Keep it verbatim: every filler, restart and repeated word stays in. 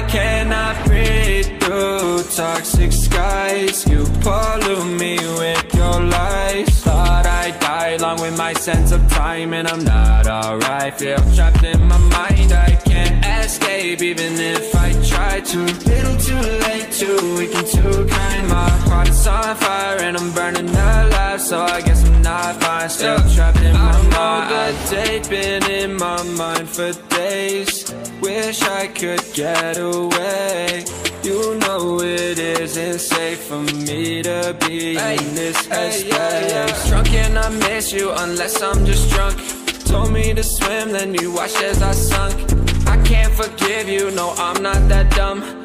I cannot breathe through toxic skies. You pollute me with your lies. Thought I'd die along with my sense of time, and I'm not alright. Feel trapped in my mind, I can't escape even if I try to. Little too late, too weak and too kind. My heart is on fire and I'm burning alive, so I guess I'm not fine. Still yeah. trapped in my I mind. I know the date been in my mind for days. Wish I could get away. You know it isn't safe for me to be hey, in this headspace. Hey, yeah, yeah. Drunk and I miss you unless I'm just drunk. Told me to swim, then you watched as I sunk. I can't forgive you, no I'm not that dumb.